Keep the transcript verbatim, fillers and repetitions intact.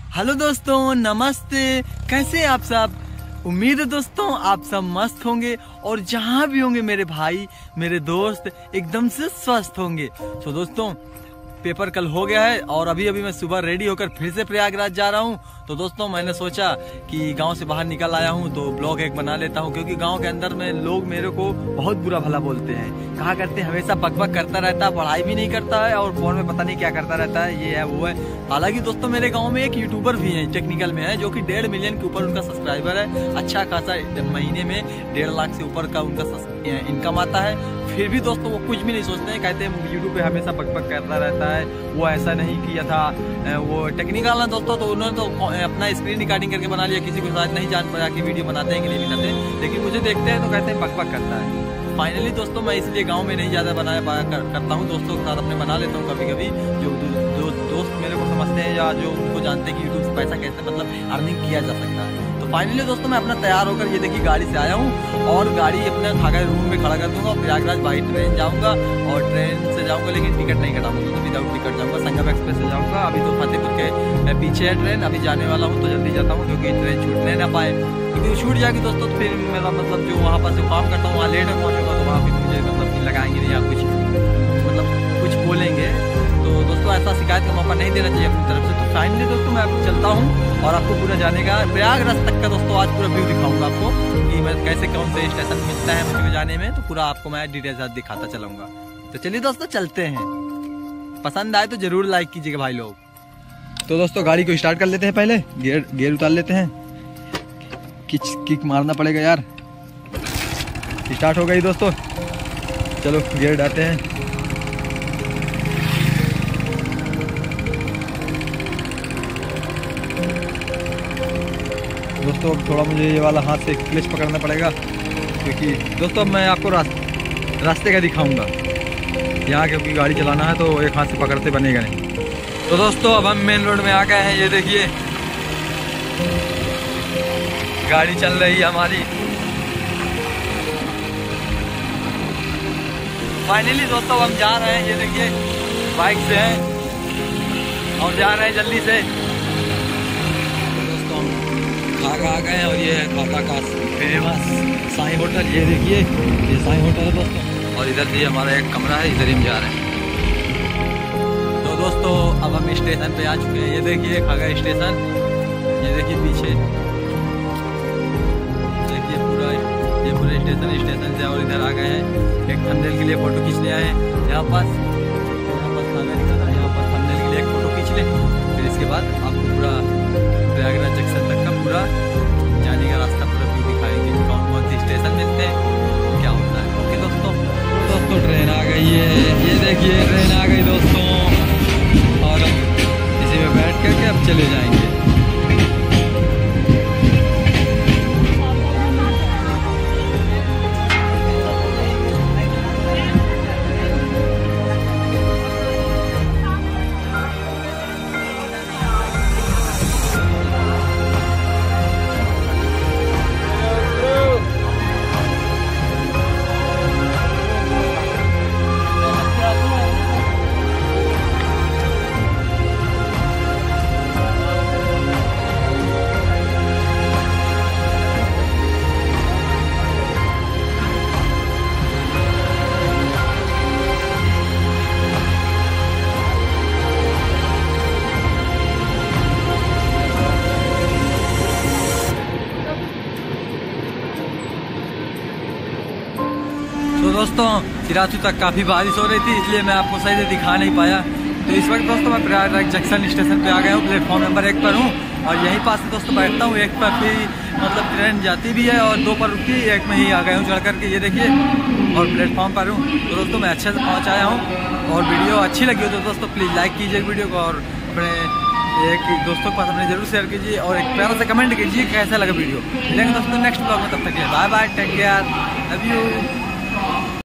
Hello दोस्तों, नमस्ते। कैसे हैं आप सब? उम्मीद है दोस्तों आप सब मस्त होंगे और जहाँ भी होंगे मेरे भाई मेरे दोस्त एकदम से स्वस्थ होंगे। तो दोस्तों पेपर कल हो गया है और अभी अभी मैं सुबह रेडी होकर फिर से प्रयागराज जा रहा हूँ। तो दोस्तों मैंने सोचा कि गांव से बाहर निकल आया हूँ तो ब्लॉग एक बना लेता हूँ, क्योंकि गांव के अंदर में लोग मेरे को बहुत बुरा भला बोलते हैं, कहा करते हैं हमेशा बकबक करता रहता है, पढ़ाई भी नहीं करता है और फोन में पता नहीं क्या करता रहता है, ये है वो है। हालांकि दोस्तों मेरे गाँव में एक यूट्यूबर भी है, टेक्निकल में है, जो कि डेढ़ मिलियन के ऊपर उनका सब्सक्राइबर है। अच्छा खासा महीने में डेढ़ लाख से ऊपर का उनका इनकम आता है। फिर भी दोस्तों वो कुछ भी नहीं सोचते हैं, कहते हैं यूट्यूब पे हमेशा बकबक करता रहता है, वो ऐसा नहीं किया था, वो टेक्निकल ना दोस्तों। तो उन्होंने तो अपना स्क्रीन रिकॉर्डिंग करके बना लिया, किसी को शायद नहीं जान पाया कि वीडियो बनाते हैं कि नहीं बनाते, लेकिन मुझे देखते हैं तो कहते हैं बकबक करता है। फाइनली दोस्तों मैं इसलिए गांव में नहीं ज़्यादा बनाया पाया कर, करता हूं, दोस्तों के साथ अपने बना लेता हूं कभी कभी। जो दो, दोस्त मेरे को समझते हैं या जो उनको जानते हैं कि यूट्यूब से पैसा कैसे मतलब अर्निंग किया जा सकता है। तो फाइनली दोस्तों मैं अपना तैयार होकर ये देखिए गाड़ी से आया हूँ और गाड़ी अपने खागा रूम में खड़ा कर दूंगा और प्रयागराज बाई ट्रेन जाऊँगा और ट्रेन से जाऊँगा, लेकिन टिकट नहीं कटाऊंगा, तो विदाउट टिकट जाऊँगा। संगम एक्सप्रेस से जाऊँगा। अभी तो फतेहपुर के पीछे है ट्रेन, अभी जाने वाला हूँ तो जल्दी जाता हूँ क्योंकि ट्रेन छूटने ना पाए, क्योंकि छूट जाएगी दोस्तों तो फिर मेरा मतलब जो वहाँ पर जो काम करता हूँ वहाँ लेट में पहुँचूंगा तो वहाँ फिर मुझे मतलब लगाएंगे नहीं या कुछ मतलब कुछ बोलेंगे। तो दोस्तों ऐसा शिकायत का मौका नहीं देना चाहिए अपनी तरफ से। तो फाइनली दोस्तों मैं आपको चलता हूँ और आपको पूरा जाने का प्रयागराज तक का दोस्तों आज पूरा व्यू दिखाऊंगा आपको कि मैं कैसे कौन से स्टेशन मिलता है मुझे जाने में, तो पूरा आपको मैं डिटेल साथ दिखाता चलाऊंगा। तो चलिए दोस्तों चलते हैं, पसंद आए तो जरूर लाइक कीजिएगा भाई लोग। तो दोस्तों गाड़ी को स्टार्ट कर लेते हैं, पहले गियर गियर उतार लेते हैं, किक किक मारना पड़ेगा यार। स्टार्ट हो गई दोस्तों, चलो गियर डालते हैं। दोस्तों थोड़ा मुझे ये वाला हाथ से क्लच पकड़ना पड़ेगा, क्योंकि दोस्तों मैं आपको रास्ते रास्ते का दिखाऊंगा यहाँ, क्योंकि गाड़ी चलाना है तो एक हाथ से पकड़ते बनेगा नहीं। तो दोस्तों अब हम मेन रोड में आ गए हैं, ये देखिए गाड़ी चल रही है हमारी। फाइनली दोस्तों हम जा रहे हैं, ये देखिए बाइक से हैं और जा रहे हैं जल्दी से। दोस्तों हम खागा आ गए हैं और ये है खागा का फेमस साईं होटल, ये देखिए ये साईं होटल है दोस्तों, और इधर भी हमारा एक कमरा है, इधर ही हम जा रहे हैं। तो दोस्तों अब हम स्टेशन पे आ चुके हैं, ये देखिए खागा स्टेशन, ये देखिए पीछे देखिए पूरा ये पूरा स्टेशन स्टेशन से और इधर आ गए हैं। एक थंबनेल के लिए फोटो खींचने आए हैं, यहाँ पास यहाँ पास खागा निकल रहा है, यहाँ पास थंबनेल के लिए एक फोटो खींच लें, फिर इसके बाद आपको पूरा प्रयागराज जंक्शन तक का पूरा जाने का रास्ता पूरा व्यू दिखाएंगे, कौन कौन से स्टेशन मिलते हैं क्या होता है। ओके दोस्तों दोस्तों ट्रेन आ गई है, ये देखिए ट्रेन आ गई दोस्तों, और इसी में बैठ करके अब चले जाएंगे। तो दोस्तों सिराथू तक काफ़ी बारिश हो रही थी, इसलिए मैं आपको सही से दिखा नहीं पाया। तो इस वक्त दोस्तों मैं प्रयागराज जंक्शन स्टेशन पे आ गया हूँ, प्लेटफॉर्म नंबर एक पर हूँ और यहीं पास से दोस्तों बैठता हूँ। एक पर भी मतलब ट्रेन जाती भी है और दो पर रुकती, एक में ही आ गया हूँ चढ़ करके, ये देखिए, और प्लेटफॉर्म पर हूँ। तो दोस्तों मैं अच्छे से पहुँच आया हूँ और वीडियो अच्छी लगी हो तो दोस्तों प्लीज़ लाइक कीजिए वीडियो को और अपने एक दोस्तों के पास अपने जरूर शेयर कीजिए और एक प्यारा से कमेंट कीजिए कैसा लगा वीडियो। मिलेंगे दोस्तों नेक्स्ट ब्लॉग में, तब तक bye bye, take care, love you.